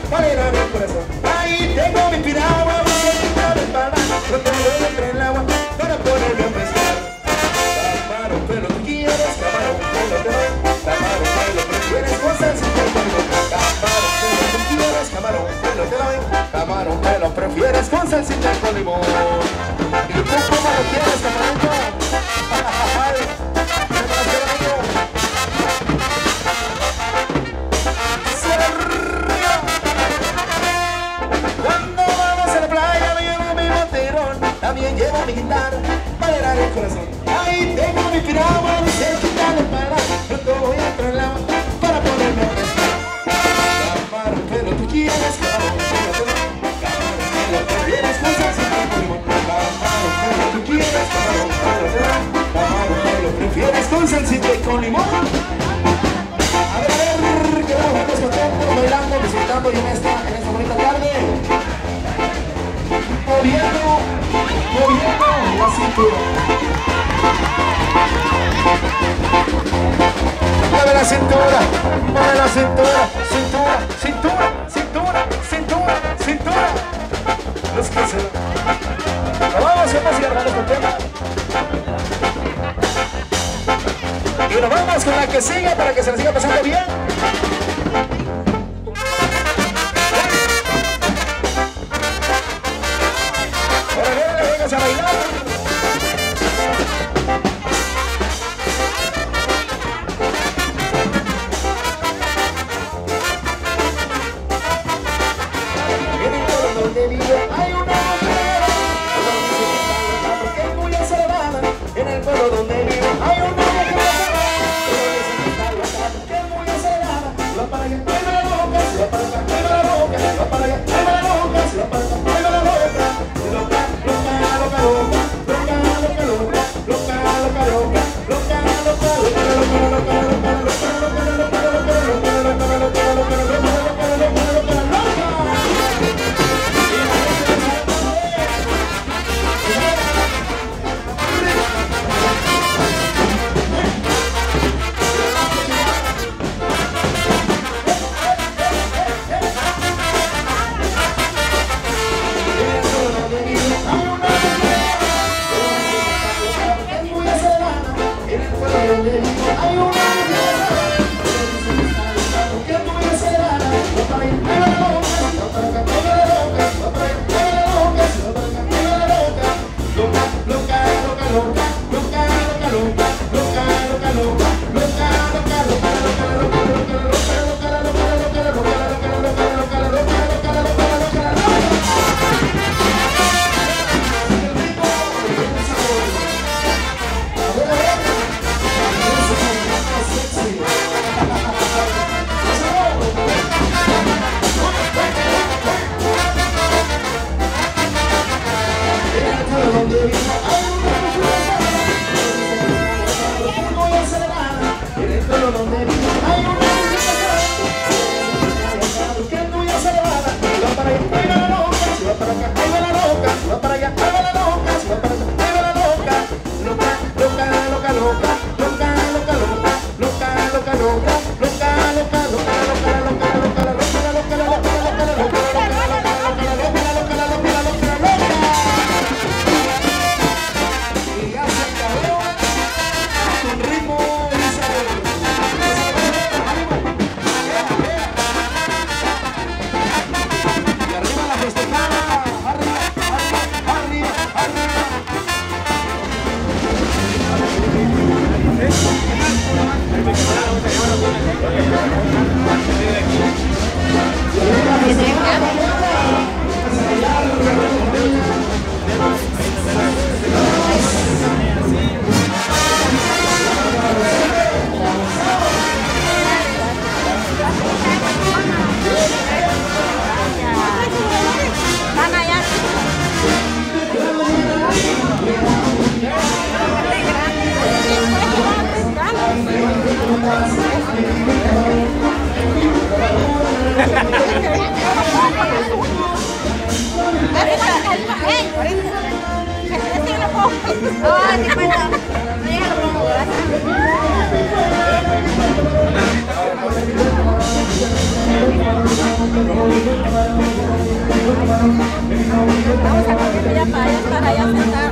bailar el corazón. Ahí tengo mi piragua, mi cerquita del pana, no tengo entre el agua para ponerme a pescar. Camarón, pero tú quieres, camarón, pero te doy. Camarón, pero prefieres con salsita y con limón. Camarón, pero tú quieres, camarón, pero te doy. Camarón, pero prefieres con salsita y con limón. ¿Y tú cómo lo quieres, camarito? Cuando vamos a la playa me llevo mi boterón, también llevo mi guitarra para bailar el corazón. Ahí tengo mi piragua, mi cerquita de para, pronto voy a entrar al agua para ponerme a pescar. Camarón, pero tú quieres, camarón, pero te doy. Camarón, pero prefieres con salsita con limón. Camarón, pero tú quieres, camarón, pero te doy. Camarón, pero prefieres con salsita y con limón. A ver, que vamos contentos, bailando, disfrutando y en esta bonita tarde, moviendo la cintura. Mueve la cintura, mueve la cintura, cintura, cintura, cintura, cintura, cintura. Es que se... Nos vamos, vamos y agarrando con tema. Y nos vamos con la que sigue para que se la siga pasando bien. Ahora vengas a bailar. En el pueblo donde vivo hay una mujer, porque es muy acelerada. En el pueblo donde vivo hay una mujer. Para allá, mueve la boca, se va para acá, mueve la boca, se va para allá, mueve la boca, se va para acá, mueve la boca, loca, loca, loca, loca, loca, loca, loca, loca, loca, loca, loca, Oh, Vamos a compartir ya para allá, estar allá sentado.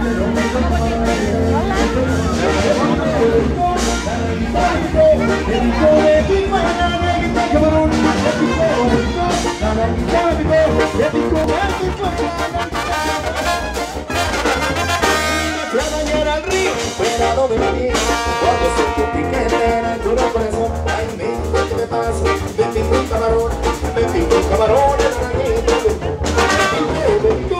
Cuidado de mí, cuando siento un piquete en el duro corazón. Ay, mi, ¿qué me pasa? Me pico un camarón, me pico un camarón en la niña. Me pico,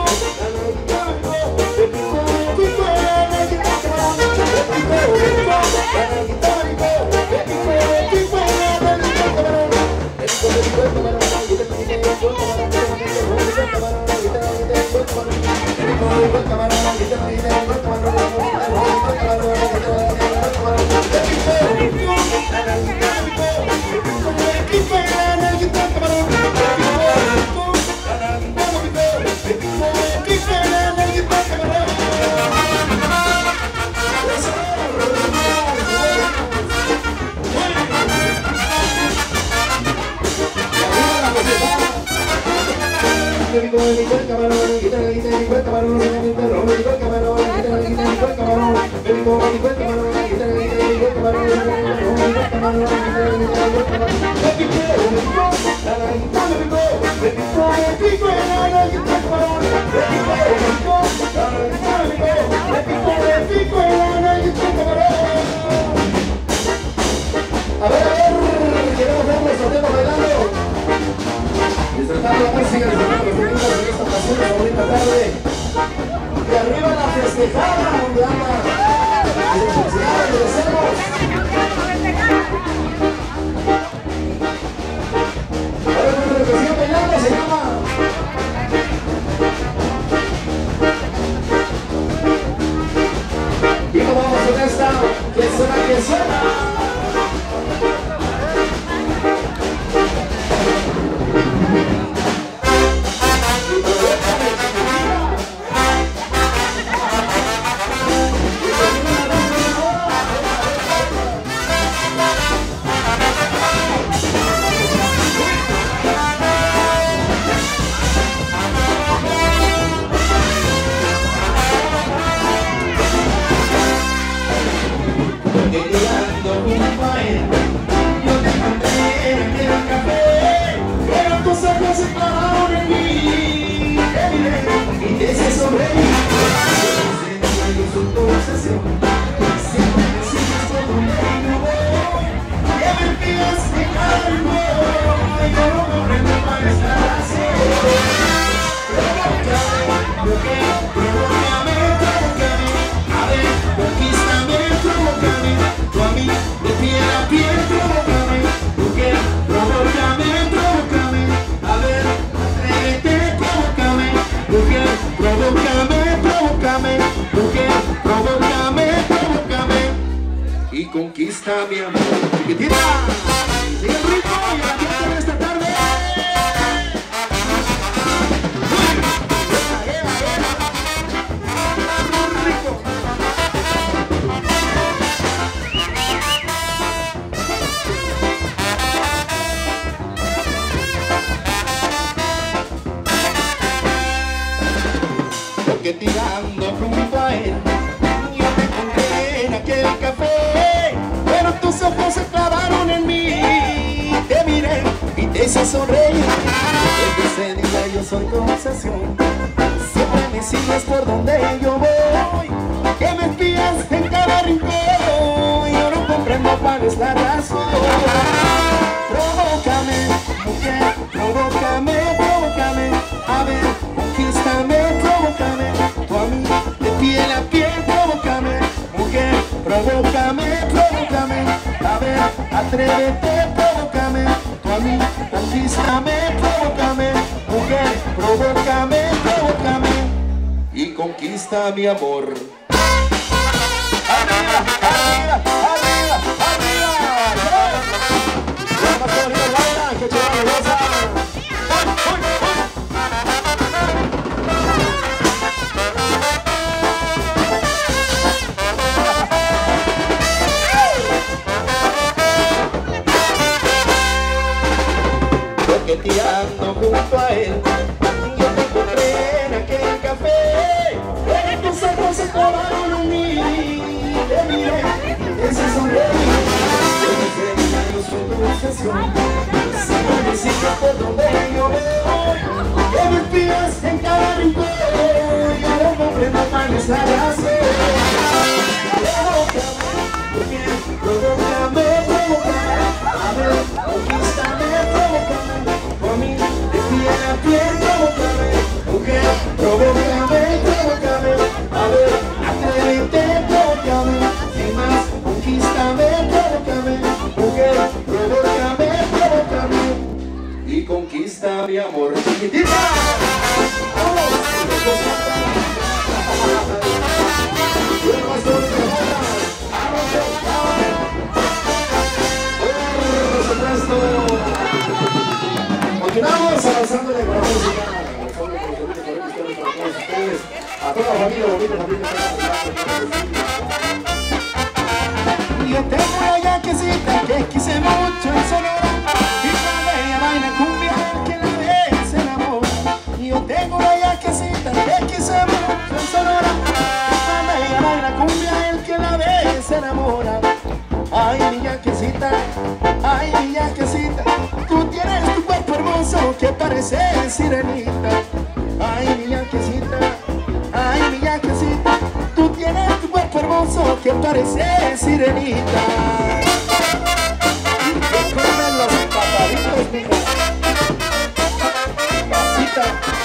a ver, queremos verlos solteros bailando. Disfrutando la música, disfrutando los domingos en esta ocasión, esta bonita tarde. Y arriba la festejada donde anda. Felicidades, les deseamos. Ahora nuestra canción bailando se llama. Y nos vamos con esta, que suena, que suena. Y conquista mi amor. Chiquitina, sigue el ritmo y la fiesta de esta tarde. Rico. Porque tirando rumbo a él, yo me encontré en aquel café. Pero tus ojos se clavaron en mí. Te miré y te hice sonreír. Desde ese día yo soy tu obsesión. Siempre me sigues por donde yo voy. Que me espías en cada rincón. Yo no comprendo cuál es la razón. Provócame, mujer, provócame, provócame. A ver, conquístame, provócame. Tú a mí, de piel a piel, provócame. Mujer, provócame, provócame. A ver, atrévete, provócame. Tú a mí, conquístame, provócame. Mujer, provócame, provócame. Y conquista mi amor. ¡Arriba, arriba, arriba, arriba! ¡Vamos con la banda! ¡Que chévere, rosa! Coqueteando junto a él, yo te encontré canción. Sigo diciendo por donde yo me voy, que me pidas en cada rincón. Yo no comprendo mal esa razón. Provócame, provócame, a ver, conquístame, provócame, por mí, de piel a piel, provócame, mujer, provócame, provócame, a ver, atrévete, provócame, sin más, conquístame, provócame, mujer, provócame, provócame, y conquista mi amor, chiquitita. ¡Vamos! Continuamos avanzando en el programa musical. A toda la familia bonita, yo tengo una yaquecita que quise mucho en Sonora, y cuando ella baila cumbia, que la ve se enamora. Yo tengo una yaquecita que quise mucho en Sonora, y cuando ella baila cumbia, el que la ve se enamora. Ay, mi yaquecita, tú tienes tu cuerpo hermoso que parece sirenita. Ay, mi yaquecita, tú tienes tu cuerpo hermoso que parece sirenita. Y que comen los papaditos, mija. Casita.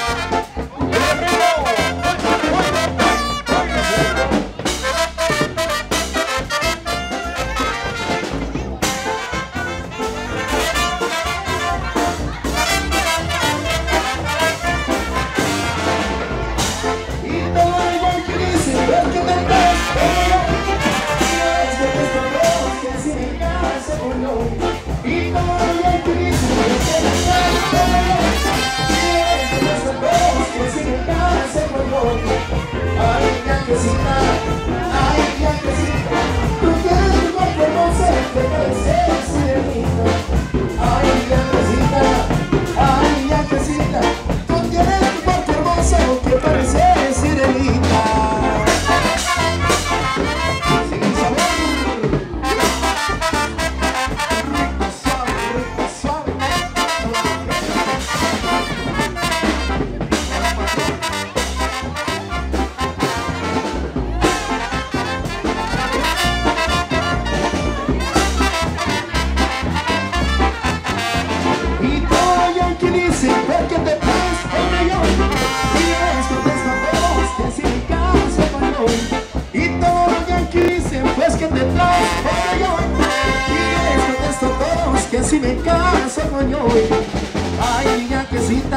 Si me caso con yo. Ay, mi yaquecita,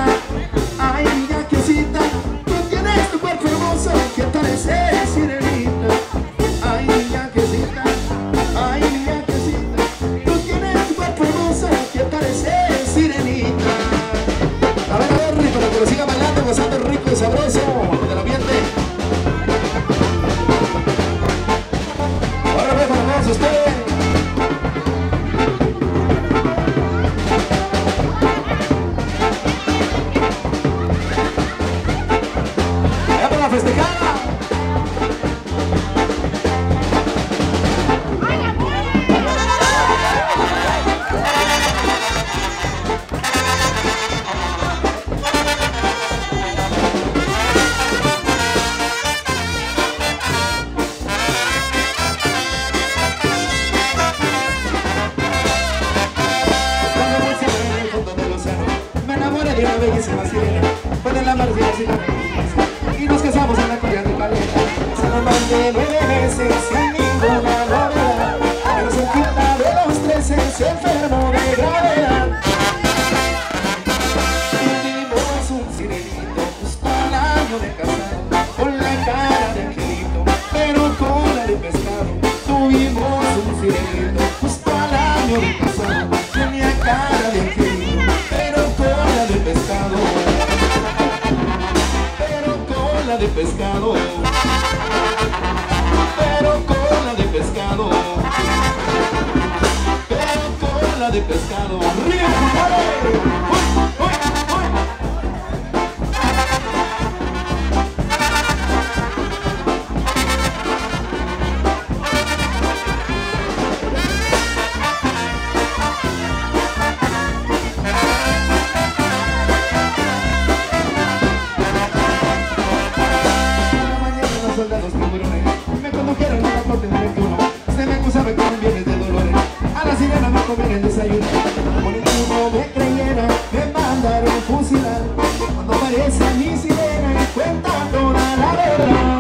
tú tienes tu cuerpo hermoso que parece sirenita. Ay, mi yaquecita, tú tienes tu cuerpo hermoso que parece sirenita. A ver, rico, pero siga bailando, gozando rico y sabroso del ambiente. Ahora ve para todos ustedes. Fue de la marcilla y la belleza, y nos casamos en la corriente caleta. Se nos van de 9 meses sin ninguna novedad, pero se quita de los 13 se enfermó de gravedad. Tuvimos un sirenito justo al año de casado, con la cara de angelito, pero cola de pescado. Tuvimos un sirenito justo al año de casado, tenía cara de angelito, pero cola de pescado. De pescado, pero cola de pescado, pero cola de pescado. ¡Río, compadre! Como ninguno me creyera, me mandaron fusilar. Cuando aparece mi sirena y cuenta toda la verdad.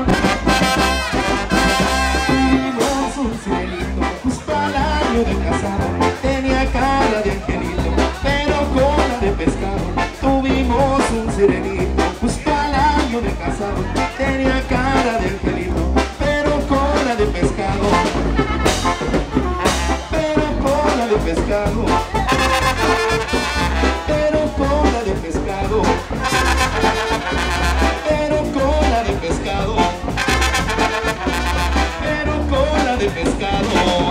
Tuvimos un sirenito justo al año de casado. Tenía cara de angelito, pero cola de pescado. Tuvimos un sirenito justo al año de casado. Tenía cara de angelito, pero cola de pescado. Pero cola de pescado. Pero cola de pescado. Pero cola de pescado. Pero cola de pescado.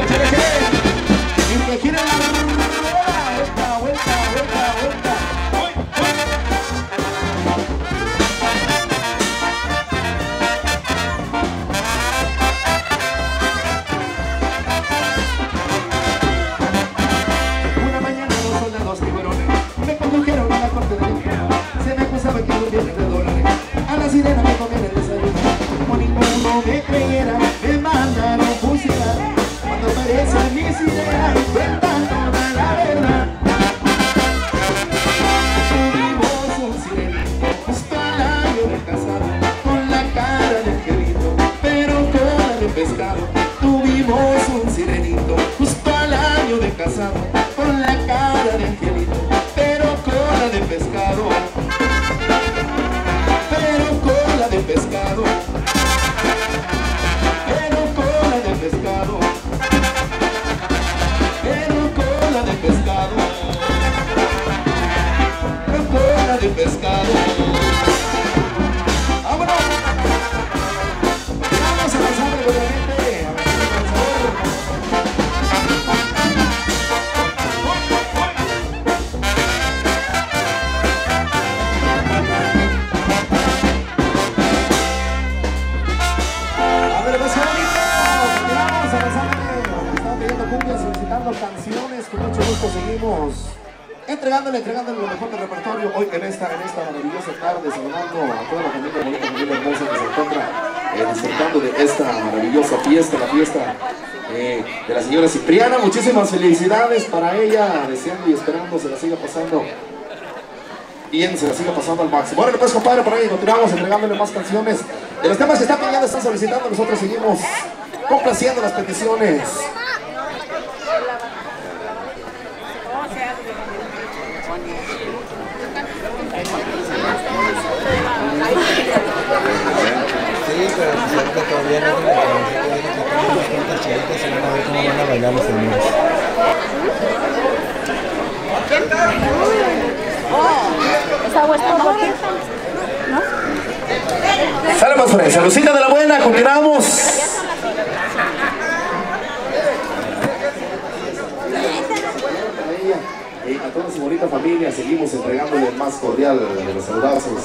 Y que gira la vuelta, vuelta, vuelta, vuelta. Una mañana los soldados tiburones me condujeron a la corte del infierno. Se me acusaba que no viene de dólares. A la sirena me comían el desayuno. Como ninguno me creyera, me mandaron fusilar. Cuando aparece mi sirena y cuentan toda la verdad. Tuvimos un sirenito justo al año de casado, con la cara de angelito, pero cola de pescado. Tuvimos un sirenito justo al año de casado, con la cara de angelito, pero cola de pescado. Pero cola de pescado. Pero cola de pescado. Pero cola de pescado. Pero cola de pescado. ¡Vámonos! Vamos a avanzar regularmente. Solicitando canciones, con mucho gusto seguimos entregándole lo mejor del repertorio hoy en esta maravillosa tarde, saludando a toda la familia bonita, familia hermosa que se encuentra disfrutando de esta maravillosa fiesta, la fiesta de la señora Cipriana. Muchísimas felicidades para ella, deseando y esperando se la siga pasando bien, se la siga pasando al máximo. Bueno, pues compadre, por ahí continuamos entregándole más canciones de los temas que están pidiendo, están solicitando. Nosotros seguimos complaciendo las peticiones. Sí, pero pues todavía no las chicas se van a ver cómo van a bailar los niños. ¿Esa agua está bonita? ¿No? Sale más fresca, Lucita de la Buena, continuamos. A toda su bonita familia seguimos entregándole el más cordial de los saludazos.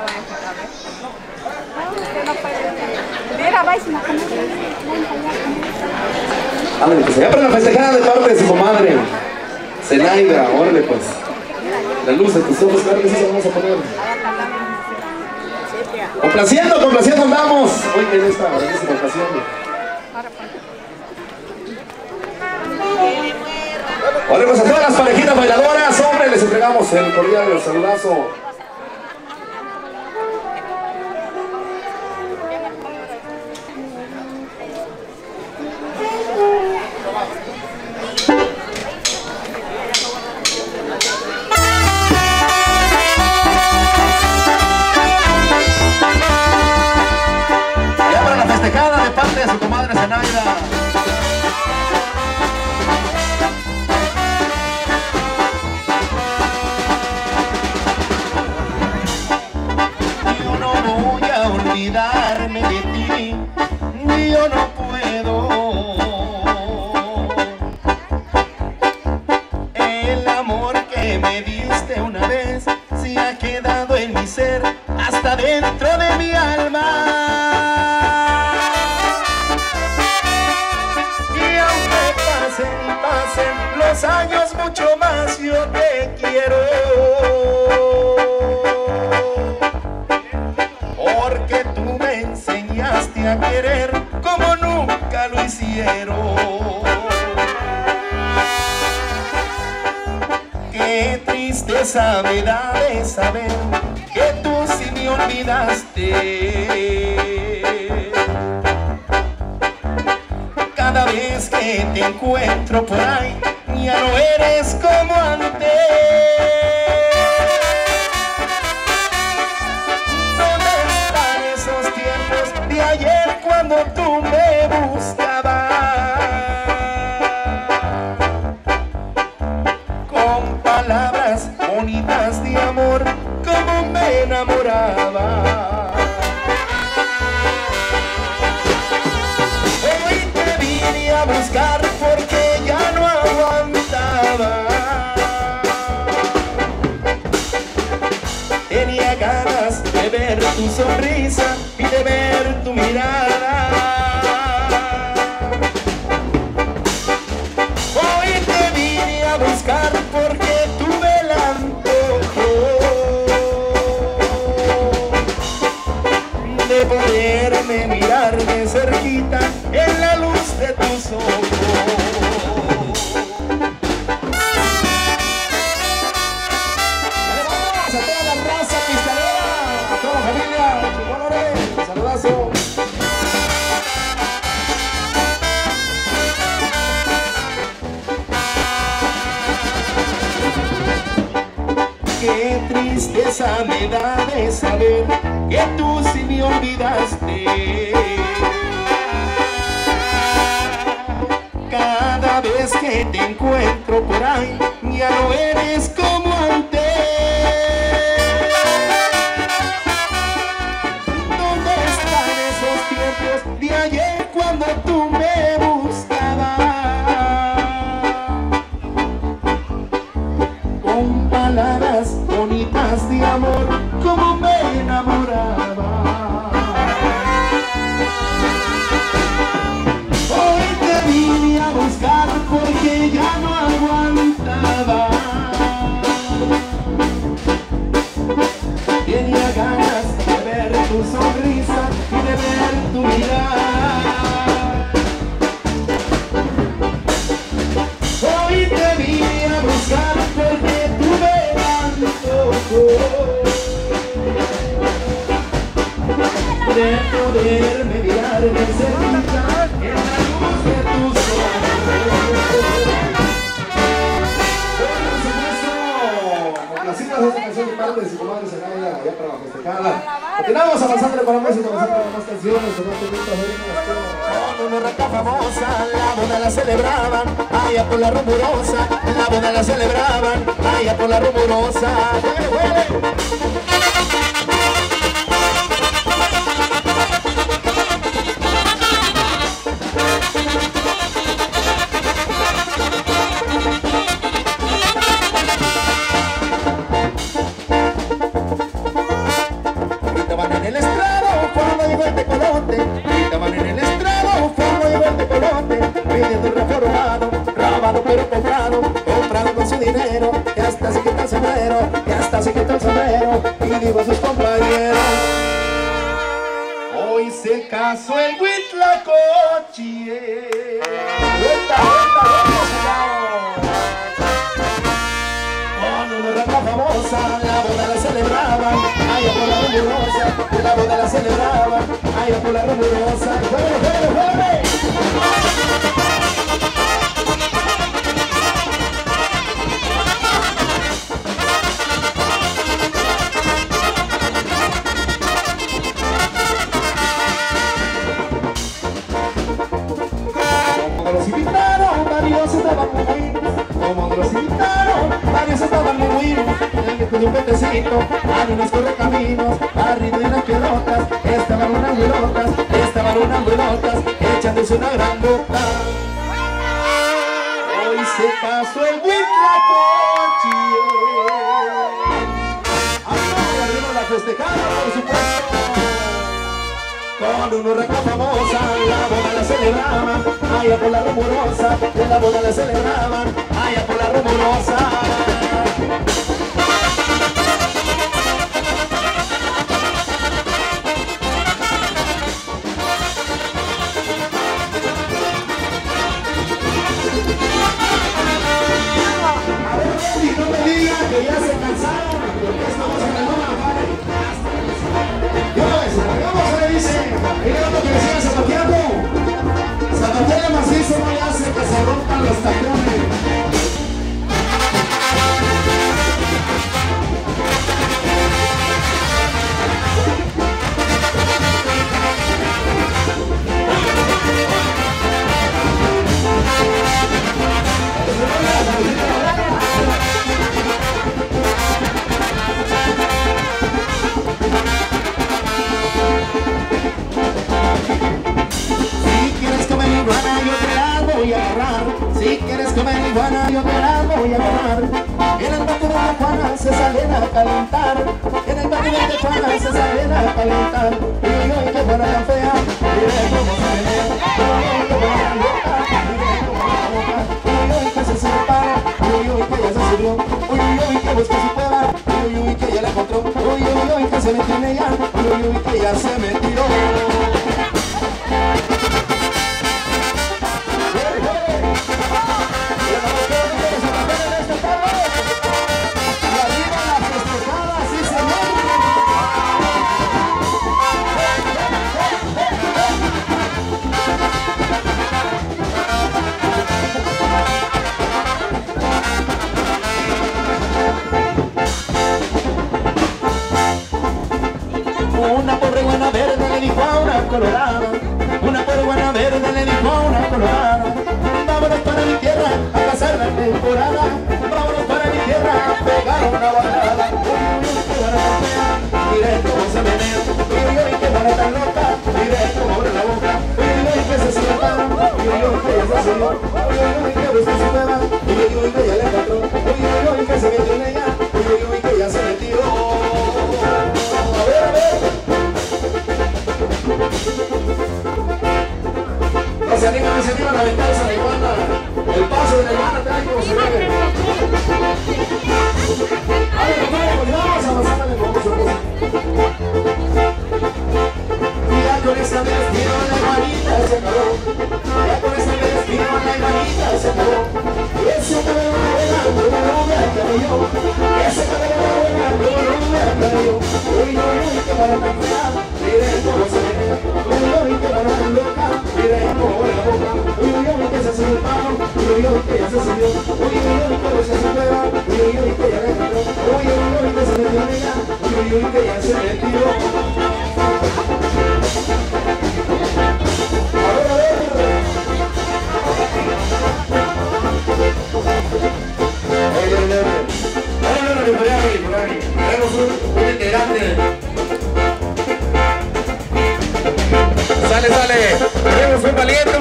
Mira, vais a Ándale, pues allá para la festejada de parte de su comadre Zenaida, órale pues. La luz de tus ojos, claro que sí se vamos a poner. Complaciendo andamos hoy en esta bellísima ocasión. Vale, pues a todas las parejitas bailadoras, hombre, les entregamos el cordial, el saludazo. Ya para la festejada de parte de su comadre Zenaida. Olvidarme de ti, yo no puedo. El amor que me diste una vez se ha quedado en mi ser, hasta dentro de mi alma. Y aunque pasen los años mucho más, yo te quiero. Porque tú me enseñaste a querer como nunca lo hicieron. Qué tristeza me da de saber que tú sí me olvidaste. Cada vez que te encuentro por ahí, ya no eres como antes. ¿Dónde están esos tiempos de ayer cuando tú me buscabas? Con palabras bonitas de amor, como me enamoraba. Hoy te vine a buscar porque ya no aguantaba. Tenía ganas de ver tu sonrisa y de ver tu mirada. Hoy te vine a buscar porque tuve el antojo de poderme mirar de cerquita en la luz de tus ojos. A toda la raza pistolera, a toda la familia, Chihuahua, un saludazo. Qué tristeza me da de saber que tú sí me olvidaste. Cada vez que te encuentro por ahí, ya no eres como antes. De ayer cuando tú me buscabas, con palabras bonitas de amor, como me enamoraba. Hoy te vine a buscar porque ya no aguantaba. Tenía ganas de ver tu sonrisa y de ver tu mirada. Hoy te vine a buscar porque tuve el antojo de poderme mirar de cerquita en la luz de tus ojos. Complacidas esta canción de parte de su comadre Zenaida, allá para festejarla. Continuamos avanzando con la música, avanzando con más canciones, con más temas, con una raca famosa, la boda la celebraban, allá por la rumorosa, la boda la celebraban, allá por la rumorosa. ¡Huele, huele! Gritaban en el estrado cuando llegó el tecolote, gritaban en el estrado cuando llegó el tecolote, pidiendo un reformado, robado pero comprado, comprado con su dinero, y hasta se quita el sombrero, y hasta se quita el sombrero, y digo a sus compañeros, hoy se casó el Huitlacoche. ¡Vuelta, vuelta, con una raca famosa, la boda la celebraban, allá por la rumorosa, la boda la celebraban, allá por la rumorosa. ¡Fuere, fuere, fuere! Como los invitaron, varios estaban muy buenos. Como los invitaron, varios estaban muy buenos. El viejo de un petecito, hay unos correcaminos, arriba de unas pelotas, estaban unas güerotas, echándose una gran gota. Hoy se casó el Huitlacoche. Ahora vino la festejada, por supuesto. Con una raca famosa, la boda la celebraban, allá por la rumorosa, la boda la celebraban, allá por la rumorosa. A ver, no me se rompan los tacones. Si quieres comer iguana, yo te la voy a agarrar. En el patio de la Juana se salen a calentar. En el patio de Juana se salen a calentar. Y yo, que fuera tan fea, mire cómo se menea. Y yo, que fuera tan loca, mire cómo la boca. Y yo, que se separa. Y yo, que ya se subió. Uy, uy, que busca su cueva. Uy, uy, que ya la encontró. Uy, uy, que se metió en ella. Uy, uy, que ya se metió. Una pobre iguana verde le dijo a una colorada. Una pobre iguana verde le dijo a una colorada. Vámonos para mi tierra a pasar la temporada. Vámonos para mi tierra a pegar una balada. Uy, uy, qué buena tan fea, mire cómo se menea. Uy, uy, qué buena tan loca, mire cómo abre la boca. Uy, uy, que se sube para. Uy, uy, que ya se subió. Uy, uy, que busca su cueva. Uy, uy, que ya le encontró. Uy, uy, que se metió en ella. Uy, uy, que ya se metió. A ver, a ver. No se animan a aventarse a la iguana. El paso de la iguana tal como se ve. A ver, compadre, pues vamos avanzando en el famoso. Y ya con esta vez vino la iguanita, se acabó. Ya con esta vez vino la iguanita, se acabó. Ese cabello de buena, como rubia que me dio. Ese cabello de buena, como rubia que me dio. Uy, uy, uy, qué mala tan fea. Miren cómo se ve. Uy, uy, qué mala tan loca. Miren cómo abre la boca. Uy, uy, uy, que se sube el palo. Uy, uy, uy, que ya se subió. Uy, uy, uy, que busca su cueva. Uy, uy, uy, que ya la encontró. Uy, uy, uy, que se metió en ella. Uy, uy, uy, que ya se metió. A ver, a ver. Por ahí. Tenemos un integrante. Sale. Tenemos un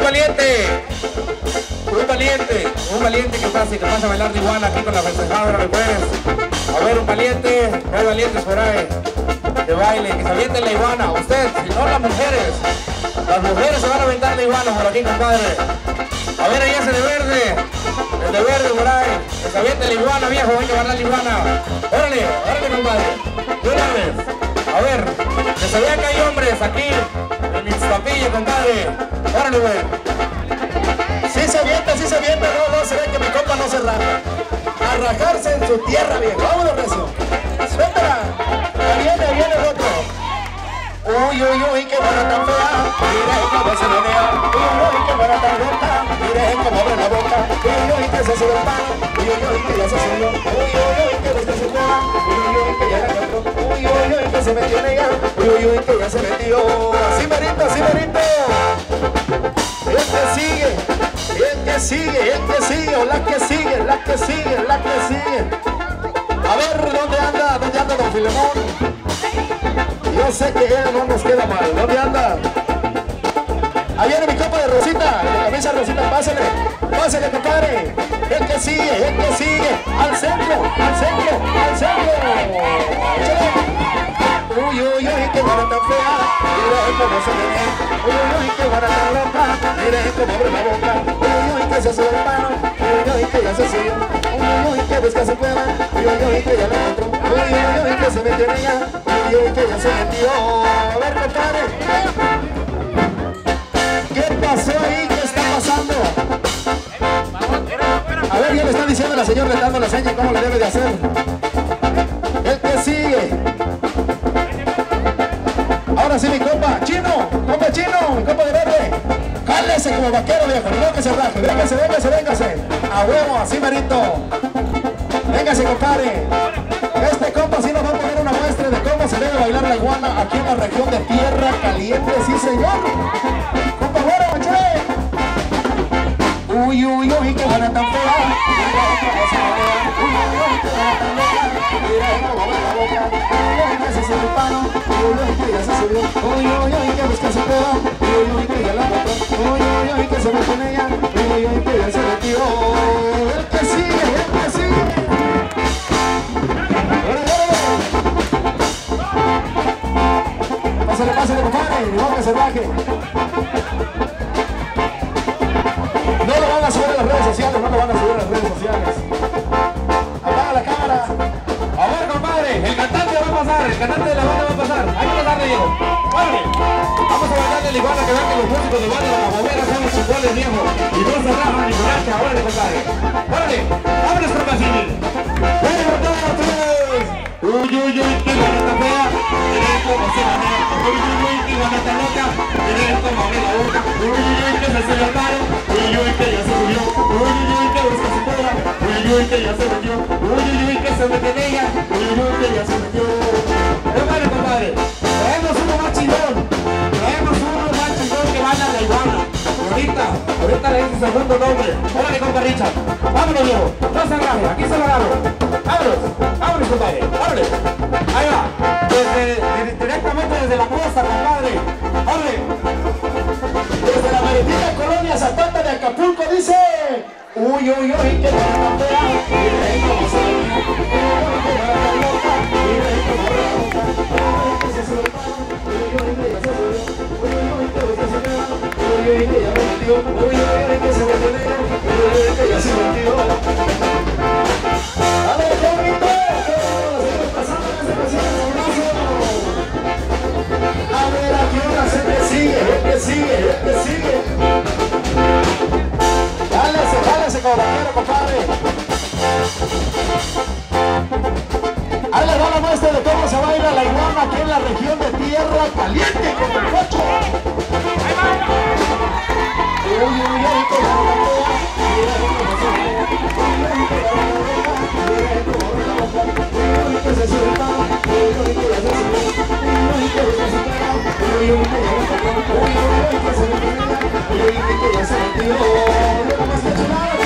valiente que pasa a bailar de iguana aquí con la festejadora de jueves. A ver, un valiente, no hay valientes por ahí, de baile, que se avienten la iguana. Usted, si no las mujeres se van a aventar la iguana por aquí, compadre. A ver, ahí ese de verde, el de verde por ahí, que se aviente la iguana, viejo, hay que bailar la iguana. Órale, compadre, de una vez. A ver, que se vean que hay hombres aquí, en Ixtapillo, compadre. Órale, güey. Sí se avienta, no, se ve que mi compa no se raja. A rajarse en su tierra, viejo. Vámonos, recio. Suéltala. Ahí viene el otro. Uy, uy, uy, qué buena tan fea. Mire cómo se menea. Uy, uy, qué buena tan loca. Mire cómo abre la boca. Uy, uy, que se sube el palo. Uy, uy, que ya se subió. Uy, uy, que busca su cueva. Uy, uy, que ya la encontró. Uy, uy, que se metió en ella. Uy, uy, que ya se metió. Así merito. El que sigue, o la que sigue. A ver, ¿dónde anda don Filemón? Yo sé que él no nos queda mal. ¿Dónde anda? Ahí viene mi compa de Rosita, de camisa Rosita, pásale, compadre. El que sigue, al centro. Uy, uy, uy, qué buena tan fea. Mira cómo se menea. Uy, uy, qué buena tan loca. Mira cómo abre la boca. Uy, uy, que se sube el palo. Uy, uy, que ya se subió. Uy, uy, que busca su cueva. Uy, uy, que ya la encontró. Uy, uy, que se metió en ella. Uy, uy, que ya se metió. A ver, compadre. ¿Qué pasó ahí? ¿Qué está pasando? A ver, ya le está diciendo la señora, le dando la seña cómo le debe de hacer. El que sigue. Ahora sí, mi compa chino, mi compa de verde. Véngase como vaquero, viejo, no que se raje. Véngase. A huevo, así merito. Véngase, compadre. Este compa sí nos va a poner una muestra de cómo se debe bailar la iguana aquí en la región de Tierra Caliente, sí señor. Compa, bueno, maché. Uy, qué buena tan fea. Mira cómo va la boca. Que se sube el pano. Que ya se subió. Que busca su peda. Que ya la mató. Que se mete en ella. Que ya se metió. El que sigue. Pásale, compadre. Ni modo que se baje. No lo van a subir a las redes sociales, Apaga la cámara. A ver, compadre, el cantante va a pasar, el cantante de la banda va a pasar. Hay que pasar, Diego. ¡Órale! Vamos a bailarle la iguana, que vean que los músicos de banda de la bobera son los chingones, viejo. Y no se rajan ni coraje, órale, compadre. ¡Órale! ¡Vámonos, compacini! ¡Ven, todos! Uy, qué buena tan fea. Miren cómo se banea. Uy, qué buena tan loca. Miren cómo abre la boca. Uy, que se subió el paro. Uy, que ya se subió. Uy, que busca su pedra. Uy, que ya se metió. Uy, que se mete en ella. Uy, que ya se metió. Bueno, compadre, traemos uno más chingón que baila la iguana. Ahorita le dice su segundo nombre. Órale, compa Richard. Vámonos, Diego. No se agarre, aquí se lo agarro. Vámonos, compadre. Órale. Ahí va. Directamente desde la costa, compadre. Órale. Desde la meritita colonia Zapata de Acapulco dice. Uy, que buena tan fea. Miren cómo se venía. Que buena tan loca. Miren cómo abre la boca. Que se sube el palo. Que ya se subió. Que busca su peda. Que ya me metió. Que se metió en ella. Que ya se metió. A ver, qué bonito. Lo seguimos pasando en este pasillo sabroso. A ver, aquí una se me sigue. Jálese como vaquero, compadre. Ahí les va la muestra de cómo se baila la iguana aquí en la región de Tierra Caliente con el cocho. Que se sube el palo. Que ya se subió. Que busca su pega. Que se metió en ella. Que ya se metió. Yo nomás que chulada,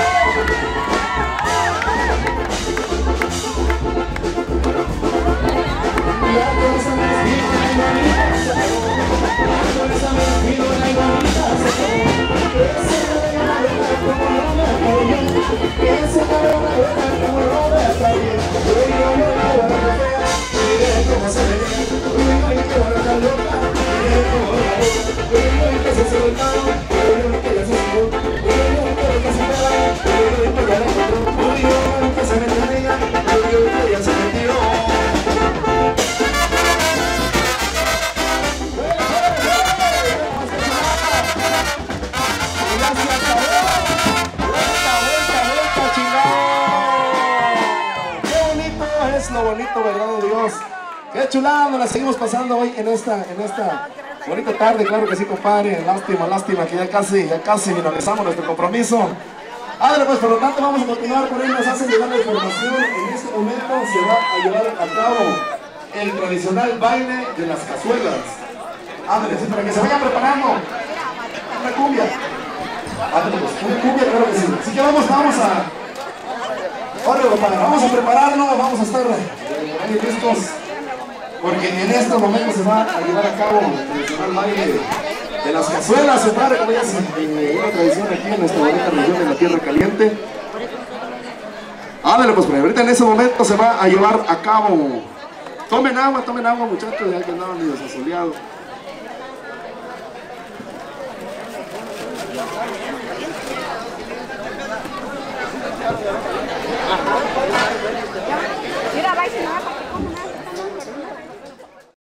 qué chulada, nos la seguimos pasando hoy en esta bonita tarde, claro que sí, compadre. Lástima que ya casi finalizamos nuestro compromiso. Ándale, pues por lo tanto vamos a continuar por ahí, nos hacen llegar la información. En este momento se va a llevar a cabo el tradicional baile de las cazuelas. Ándale, sí, para que se vayan preparando. Una cumbia. Ándale, pues, una cumbia, claro que sí. Así que vamos a... Órale, compadre, vamos a prepararnos, vamos a estar ahí listos. Porque en estos momentos se va a llevar a cabo el tradicional baile de las cazuelas, compadre, como ya es una tradición aquí en nuestra bonita región de la Tierra Caliente. Ándale, pues, ahorita en ese momento se va a llevar a cabo. Tomen agua, muchachos, ya que andaban medio asoleados.